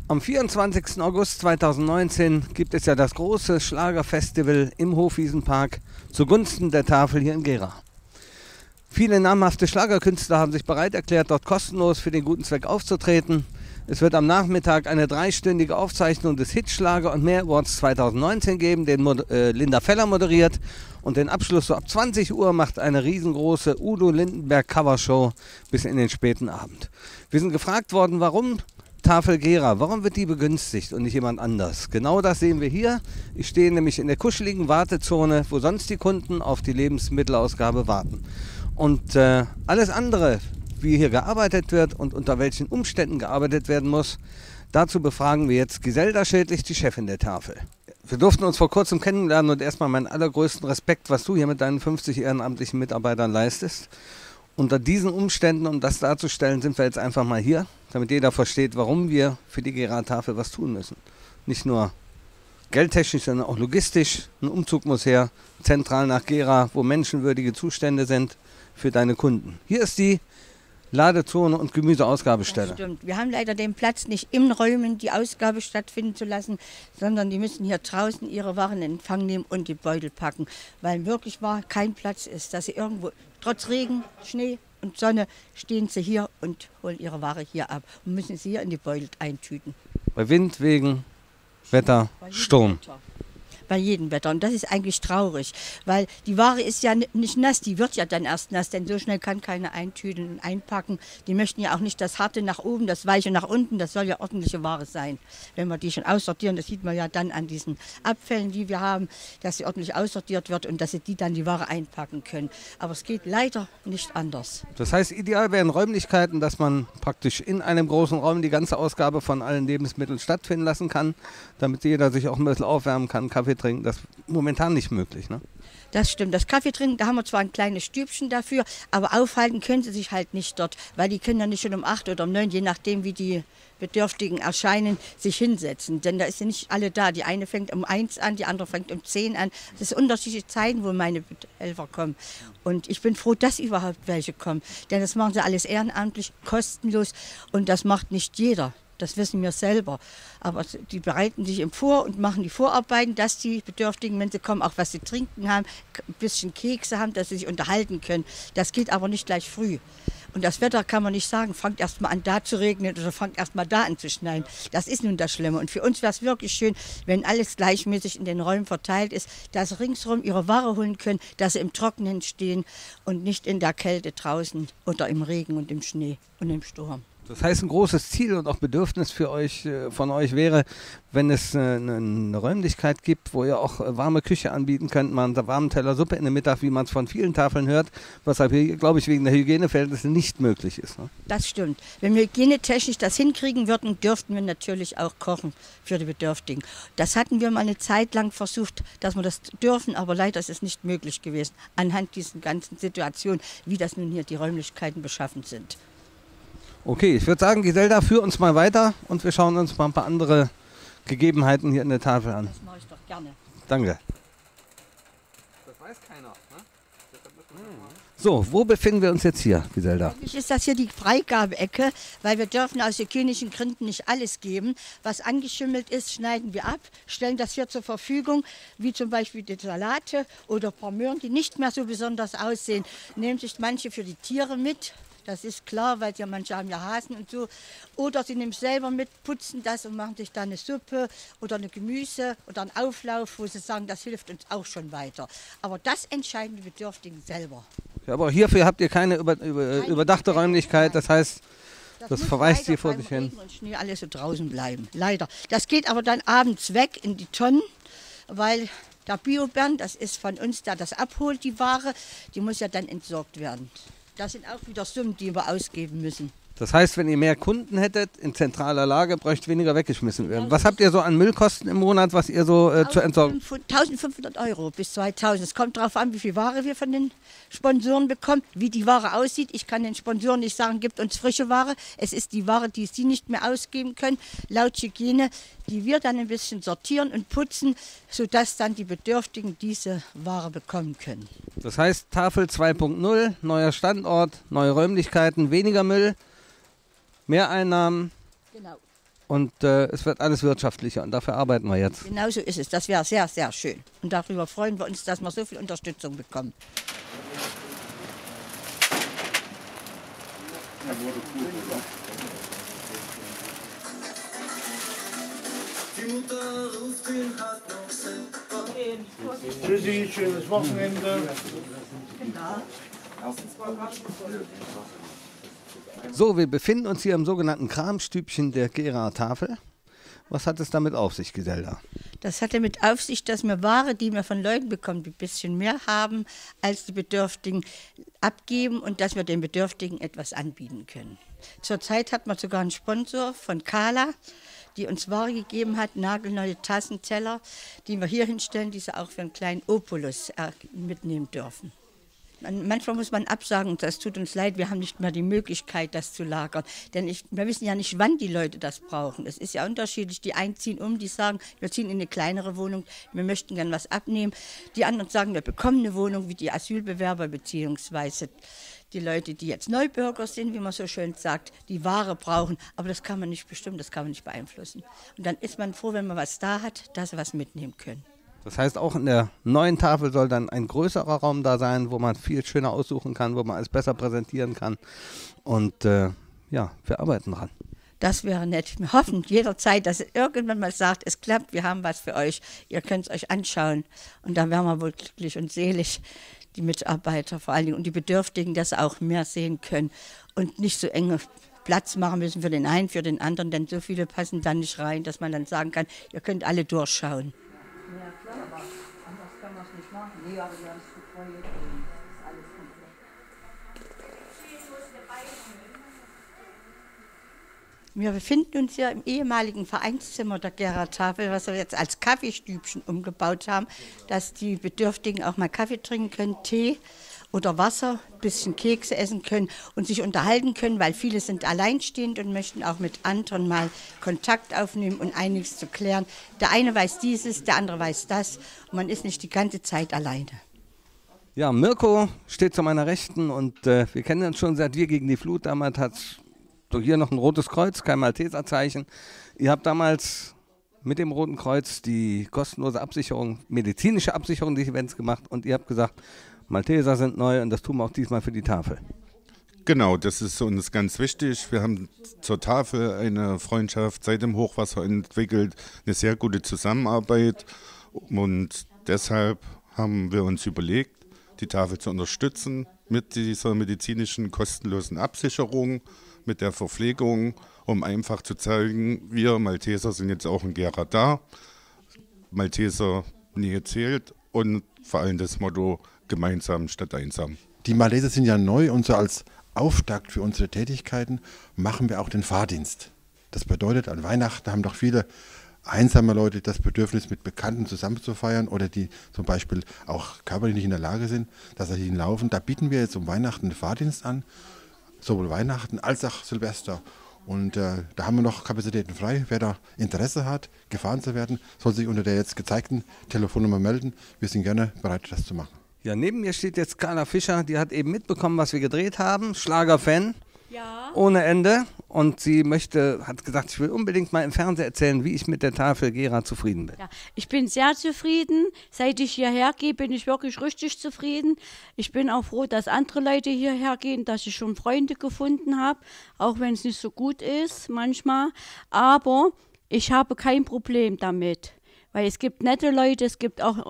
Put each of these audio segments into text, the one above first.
Am 24. August 2019 gibt es ja das große Schlagerfestival im Hofwiesenpark zugunsten der Tafel hier in Gera. Viele namhafte Schlagerkünstler haben sich bereit erklärt, dort kostenlos für den guten Zweck aufzutreten. Es wird am Nachmittag eine 3-stündige Aufzeichnung des Hitschlager und mehr Awards 2019 geben, den Linda Feller moderiert. Und den Abschluss so ab 20 Uhr macht eine riesengroße Udo Lindenberg Covershow bis in den späten Abend. Wir sind gefragt worden, warum Tafel Gera, warum wird die begünstigt und nicht jemand anders? Genau das sehen wir hier. Ich stehe nämlich in der kuscheligen Wartezone, wo sonst die Kunden auf die Lebensmittelausgabe warten. Und alles andere, wie hier gearbeitet wird und unter welchen Umständen gearbeitet werden muss, dazu befragen wir jetzt Giselda Schädlich, die Chefin der Tafel. Wir durften uns vor kurzem kennenlernen und erstmal meinen allergrößten Respekt, was du hier mit deinen 50 ehrenamtlichen Mitarbeitern leistest. Unter diesen Umständen, um das darzustellen, sind wir jetzt einfach mal hier, damit jeder versteht, warum wir für die Gera-Tafel was tun müssen. Nicht nur geldtechnisch, sondern auch logistisch. Ein Umzug muss her, zentral nach Gera, wo menschenwürdige Zustände sind für deine Kunden. Hier ist die Ladezone und Gemüseausgabestelle. Das stimmt. Wir haben leider den Platz nicht in Räumen, die Ausgabe stattfinden zu lassen, sondern die müssen hier draußen ihre Waren in Empfang nehmen und die Beutel packen, weil wirklich kein Platz ist, dass sie irgendwo, trotz Regen, Schnee und Sonne, stehen sie hier und holen ihre Ware hier ab und müssen sie hier in die Beutel eintüten. Bei Wind, Wegen, Wetter, Sturm. Bei jedem Wetter. Und das ist eigentlich traurig, weil die Ware ist ja nicht nass, die wird ja dann erst nass, denn so schnell kann keiner eintüten und einpacken. Die möchten ja auch nicht das Harte nach oben, das Weiche nach unten, das soll ja ordentliche Ware sein. Wenn wir die schon aussortieren, das sieht man ja dann an diesen Abfällen, die wir haben, dass sie ordentlich aussortiert wird und dass sie die dann die Ware einpacken können. Aber es geht leider nicht anders. Das heißt, ideal wären Räumlichkeiten, dass man praktisch in einem großen Raum die ganze Ausgabe von allen Lebensmitteln stattfinden lassen kann, damit jeder sich auch ein bisschen aufwärmen kann, Kaffee trinken. Das ist momentan nicht möglich, ne? Das stimmt. Das Kaffee trinken, da haben wir zwar ein kleines Stübchen dafür, aber aufhalten können sie sich halt nicht dort, weil die können ja nicht schon um 8 oder um 9, je nachdem wie die Bedürftigen erscheinen, sich hinsetzen. Denn da ist ja nicht alle da. Die eine fängt um 1 an, die andere fängt um 10 an. Das sind unterschiedliche Zeiten, wo meine Helfer kommen. Und ich bin froh, dass überhaupt welche kommen. Denn das machen sie alles ehrenamtlich, kostenlos und das macht nicht jeder. Das wissen wir selber. Aber die bereiten sich vor und machen die Vorarbeiten, dass die Bedürftigen, wenn sie kommen, auch was sie trinken haben, ein bisschen Kekse haben, dass sie sich unterhalten können. Das geht aber nicht gleich früh. Und das Wetter kann man nicht sagen, fangt erst mal an da zu regnen oder fangt erst mal da an zu schneien. Das ist nun das Schlimme. Und für uns wäre es wirklich schön, wenn alles gleichmäßig in den Räumen verteilt ist, dass sie ringsherum ihre Ware holen können, dass sie im Trockenen stehen und nicht in der Kälte draußen oder im Regen und im Schnee und im Sturm. Das heißt, ein großes Ziel und auch Bedürfnis für euch, von euch wäre, wenn es eine Räumlichkeit gibt, wo ihr auch warme Küche anbieten könnt, mal einen warmen Teller Suppe in der Mittag, wie man es von vielen Tafeln hört, was aber hier, glaube ich, wegen der Hygieneverhältnisse nicht möglich ist. Ne? Das stimmt. Wenn wir hygienetechnisch das hinkriegen würden, dürften wir natürlich auch kochen für die Bedürftigen. Das hatten wir mal eine Zeit lang versucht, dass wir das dürfen, aber leider ist es nicht möglich gewesen, anhand dieser ganzen Situation, wie das nun hier die Räumlichkeiten beschaffen sind. Okay, ich würde sagen, Giselda, führ uns mal weiter und wir schauen uns mal ein paar andere Gegebenheiten hier in der Tafel an. Das mache ich doch gerne. Danke. Das weiß keiner. Ne? So, wo befinden wir uns jetzt hier, Giselda? Eigentlich ist das hier die Freigabeecke, weil wir dürfen aus hygienischen Gründen nicht alles geben. Was angeschimmelt ist, schneiden wir ab, stellen das hier zur Verfügung, wie zum Beispiel die Salate oder ein paar Möhren, die nicht mehr so besonders aussehen. Nehmen sich manche für die Tiere mit. Das ist klar, weil ja manche haben ja Hasen und so. Oder sie nehmen es selber mit, putzen das und machen sich da eine Suppe oder eine Gemüse oder einen Auflauf, wo sie sagen, das hilft uns auch schon weiter. Aber das entscheiden die Bedürftigen selber. Ja, aber hierfür habt ihr keine überdachte Räumlichkeit, das heißt, das verweist hier vor sich hin. Regen und Schnee alles so draußen bleiben, leider. Das geht aber dann abends weg in die Tonnen, weil der Biobernd, das ist von uns, der das abholt, die Ware, die muss ja dann entsorgt werden. Das sind auch wieder Summen, die wir ausgeben müssen. Das heißt, wenn ihr mehr Kunden hättet, in zentraler Lage, bräuchte weniger weggeschmissen werden. Was habt ihr so an Müllkosten im Monat, was ihr so zu entsorgen? 1.500 € bis 2.000. Es kommt darauf an, wie viel Ware wir von den Sponsoren bekommen, wie die Ware aussieht. Ich kann den Sponsoren nicht sagen, gibt uns frische Ware. Es ist die Ware, die sie nicht mehr ausgeben können, laut Hygiene, die wir dann ein bisschen sortieren und putzen, sodass dann die Bedürftigen diese Ware bekommen können. Das heißt, Tafel 2.0, neuer Standort, neue Räumlichkeiten, weniger Müll, mehr Einnahmen. Genau. und es wird alles wirtschaftlicher und dafür arbeiten wir jetzt. Genau so ist es. Das wäre sehr, sehr schön. Und darüber freuen wir uns, dass wir so viel Unterstützung bekommen. Die Mutter ruft ihn halt noch selber. Tschüssi, schönes Wochenende. So, wir befinden uns hier im sogenannten Kramstübchen der Geraer Tafel. Was hat es damit auf sich, Giselda? Das hat damit auf sich, dass wir Ware, die wir von Leuten bekommen, die ein bisschen mehr haben, als die Bedürftigen abgeben und dass wir den Bedürftigen etwas anbieten können. Zurzeit hat man sogar einen Sponsor von Kala, die uns Ware gegeben hat, nagelneue Tassen, Teller, die wir hier hinstellen, die sie auch für einen kleinen Opulus mitnehmen dürfen. Manchmal muss man absagen, das tut uns leid, wir haben nicht mehr die Möglichkeit, das zu lagern. Denn wir wissen ja nicht, wann die Leute das brauchen. Es ist ja unterschiedlich. Die einen ziehen um, die sagen, wir ziehen in eine kleinere Wohnung, wir möchten gern was abnehmen. Die anderen sagen, wir bekommen eine Wohnung, wie die Asylbewerber beziehungsweise die Leute, die jetzt Neubürger sind, wie man so schön sagt, die Ware brauchen. Aber das kann man nicht bestimmen, das kann man nicht beeinflussen. Und dann ist man froh, wenn man was da hat, dass sie was mitnehmen können. Das heißt, auch in der neuen Tafel soll dann ein größerer Raum da sein, wo man viel schöner aussuchen kann, wo man alles besser präsentieren kann. Und ja, wir arbeiten dran. Das wäre nett. Wir hoffen jederzeit, dass irgendwann mal sagt, es klappt, wir haben was für euch, ihr könnt es euch anschauen. Und dann wären wir wohl glücklich und selig, die Mitarbeiter vor allen Dingen und die Bedürftigen, dass sie auch mehr sehen können und nicht so enge Platz machen müssen für den einen, für den anderen, denn so viele passen dann nicht rein, dass man dann sagen kann, ihr könnt alle durchschauen. Ja klar, aber anders kann man es nicht machen. Nee, aber wir haben es betreut. Das ist alles gut. Wir befinden uns hier im ehemaligen Vereinszimmer der Geraer Tafel, was wir jetzt als Kaffeestübchen umgebaut haben, dass die Bedürftigen auch mal Kaffee trinken können, Tee oder Wasser, ein bisschen Kekse essen können und sich unterhalten können, weil viele sind alleinstehend und möchten auch mit anderen mal Kontakt aufnehmen und einiges zu klären. Der eine weiß dieses, der andere weiß das und man ist nicht die ganze Zeit alleine. Ja, Mirko steht zu meiner Rechten und wir kennen uns schon seit Wir gegen die Flut. Damals hat so hier noch ein rotes Kreuz, kein Malteserzeichen. Ihr habt damals mit dem Roten Kreuz die kostenlose Absicherung, medizinische Absicherung des Events gemacht und ihr habt gesagt, Malteser sind neu und das tun wir auch diesmal für die Tafel. Genau, das ist uns ganz wichtig. Wir haben zur Tafel eine Freundschaft seit dem Hochwasser entwickelt, eine sehr gute Zusammenarbeit und deshalb haben wir uns überlegt, die Tafel zu unterstützen mit dieser medizinischen kostenlosen Absicherung, mit der Verpflegung, um einfach zu zeigen, wir Malteser sind jetzt auch in Gera da. Malteser Nähe zählt und vor allem das Motto gemeinsam statt einsam. Die Malteser sind ja neu und so als Auftakt für unsere Tätigkeiten machen wir auch den Fahrdienst. Das bedeutet, an Weihnachten haben doch viele einsame Leute das Bedürfnis, mit Bekannten zusammen zu feiern oder die zum Beispiel auch körperlich nicht in der Lage sind, dass sie hinlaufen. Da bieten wir jetzt um Weihnachten den Fahrdienst an, sowohl Weihnachten als auch Silvester. Und da haben wir noch Kapazitäten frei. Wer da Interesse hat, gefahren zu werden, soll sich unter der jetzt gezeigten Telefonnummer melden. Wir sind gerne bereit, das zu machen. Ja, neben mir steht jetzt Carla Fischer, die hat eben mitbekommen, was wir gedreht haben. Schlagerfan. Ja. Ohne Ende. Und sie hat gesagt, ich will unbedingt mal im Fernsehen erzählen, wie ich mit der Tafel Gera zufrieden bin. Ja, ich bin sehr zufrieden. Seit ich hierher gehe, bin ich wirklich richtig zufrieden. Ich bin auch froh, dass andere Leute hierher gehen, dass ich schon Freunde gefunden habe, auch wenn es nicht so gut ist manchmal. Aber ich habe kein Problem damit, weil es gibt nette Leute, es gibt auch,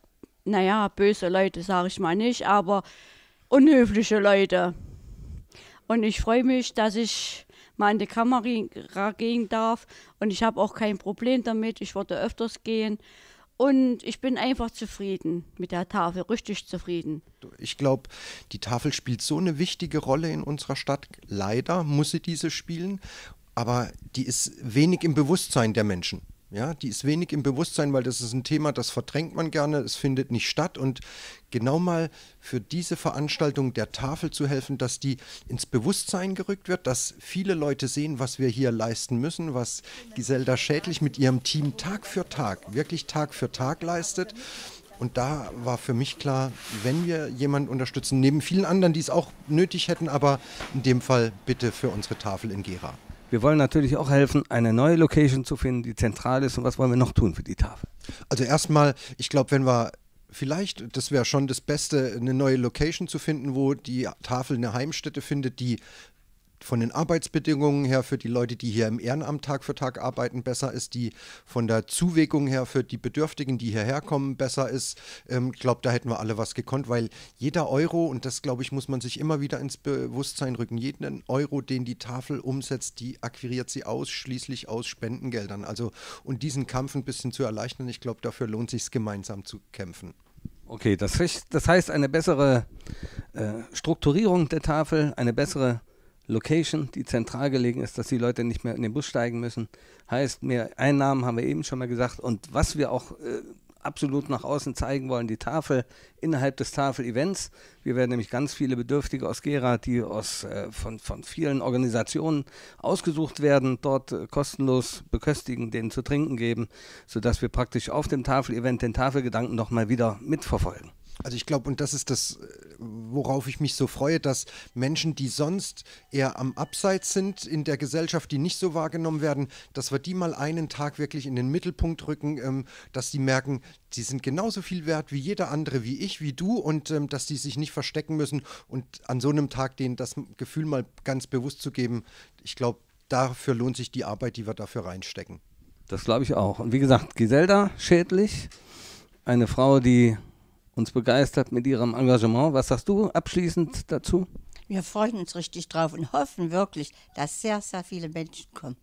böse Leute, sage ich mal nicht, aber unhöfliche Leute. Und ich freue mich, dass ich mal in die Kamera gehen darf. Und ich habe auch kein Problem damit. Ich würde öfters gehen. Und ich bin einfach zufrieden mit der Tafel, richtig zufrieden. Ich glaube, die Tafel spielt so eine wichtige Rolle in unserer Stadt. Leider muss sie diese spielen, aber die ist wenig im Bewusstsein der Menschen. Ja, die ist wenig im Bewusstsein, weil das ist ein Thema, das verdrängt man gerne, es findet nicht statt. Und genau mal für diese Veranstaltung der Tafel zu helfen, dass die ins Bewusstsein gerückt wird, dass viele Leute sehen, was wir hier leisten müssen, was Giselda Schädlich mit ihrem Team Tag für Tag, wirklich Tag für Tag leistet. Und da war für mich klar, wenn wir jemanden unterstützen, neben vielen anderen, die es auch nötig hätten, aber in dem Fall bitte für unsere Tafel in Gera. wir wollen natürlich auch helfen, eine neue Location zu finden, die zentral ist. Und was wollen wir noch tun für die Tafel? Also erstmal, ich glaube, wenn wir vielleicht, das wäre schon das Beste, eine neue Location zu finden, wo die Tafel eine Heimstätte findet, die von den Arbeitsbedingungen her für die Leute, die hier im Ehrenamt Tag für Tag arbeiten, besser ist, die von der Zuwägung her für die Bedürftigen, die hierher kommen, besser ist. Ich glaube, da hätten wir alle was gekonnt, weil jeder Euro, und das glaube ich, muss man sich immer wieder ins Bewusstsein rücken, jeden Euro, den die Tafel umsetzt, die akquiriert sie ausschließlich aus Spendengeldern. Also, und diesen Kampf ein bisschen zu erleichtern, ich glaube, dafür lohnt es sich gemeinsam zu kämpfen. Okay, das heißt eine bessere Strukturierung der Tafel, eine bessere Location, die zentral gelegen ist, dass die Leute nicht mehr in den Bus steigen müssen. Heißt, mehr Einnahmen haben wir eben schon mal gesagt. Und was wir auch absolut nach außen zeigen wollen, die Tafel innerhalb des Tafel-Events. Wir werden nämlich ganz viele Bedürftige aus Gera, die von vielen Organisationen ausgesucht werden, dort kostenlos beköstigen, denen zu trinken geben, sodass wir praktisch auf dem Tafel-Event den Tafelgedanken nochmal wieder mitverfolgen. Also ich glaube, und das ist das, worauf ich mich so freue, dass Menschen, die sonst eher am Abseits sind in der Gesellschaft, die nicht so wahrgenommen werden, dass wir die mal einen Tag wirklich in den Mittelpunkt rücken, dass die merken, die sind genauso viel wert wie jeder andere, wie ich, wie du, und dass die sich nicht verstecken müssen, und an so einem Tag denen das Gefühl mal ganz bewusst zu geben. Ich glaube, dafür lohnt sich die Arbeit, die wir dafür reinstecken. Das glaube ich auch. Und wie gesagt, Giselda Schädlich, eine Frau, die uns begeistert mit ihrem Engagement. Was sagst du abschließend dazu? Wir freuen uns richtig drauf und hoffen wirklich, dass sehr, sehr viele Menschen kommen.